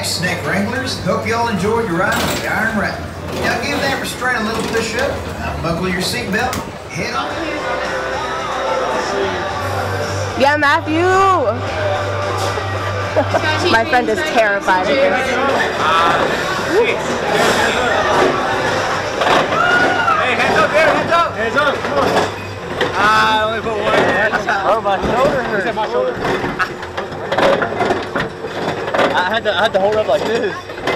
Action Neck Wranglers, hope you all enjoyed your ride with the Iron Rattler. Now give that restraint a little push up, buckle your seatbelt, head on. Yeah, Matthew! My friend is terrified of this. Hey, hands up there, hands up! Hands up, come on! I only put one. Oh, my shoulder hurts. He said my shoulder. I had to hold up like this.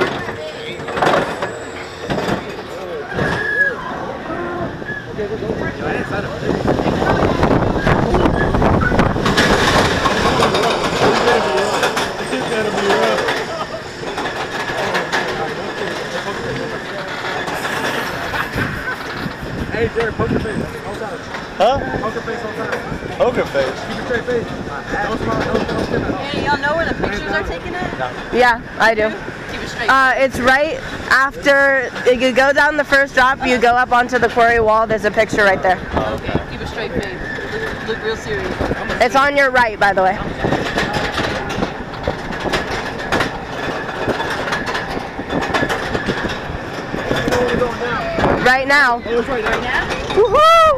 Hey, Jared, poker face. Huh? Poker face all time. Poker face. Keep a straight face. Don't smile, don't spin at all. Hey, y'all know where the pictures are taken at? No. Yeah, I do. Keep it straight. It's right after you go down the first drop, you go up onto the quarry wall, there's a picture right there. Okay, keep a straight face. Look real serious. It's on your right, by the way. Right now. Oh, it's right now. Woohoo!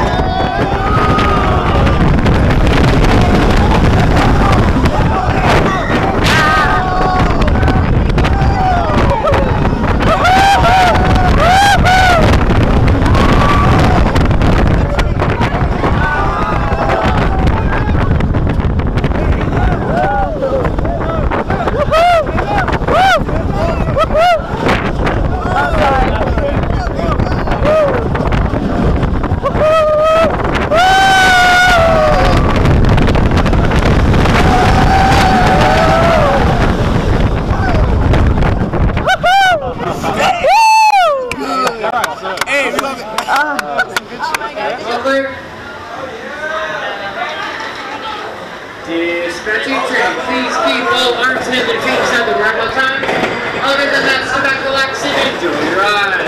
Dispatching train, please keep all arms and the feet sounding right on time. Other than that, sit back, relax, and enjoy your ride.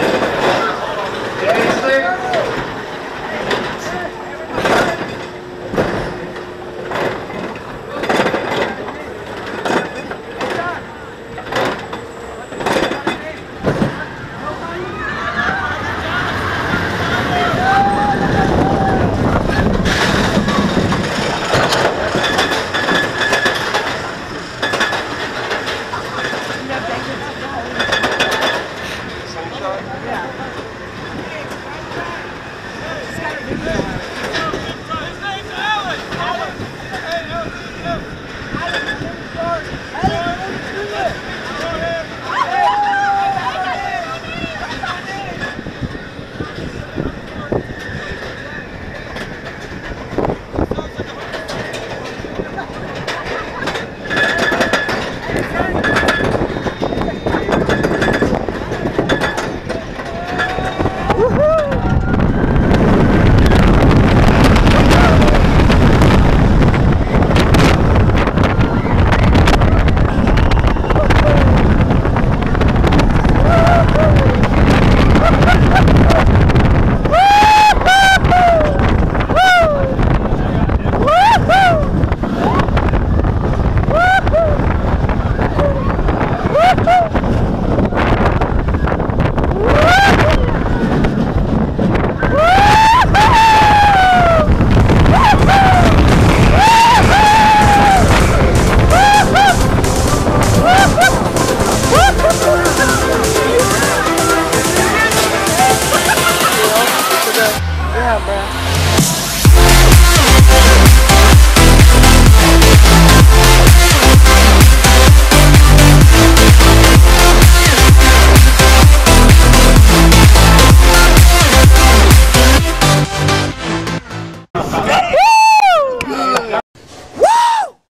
It's clear. Yeah, bro.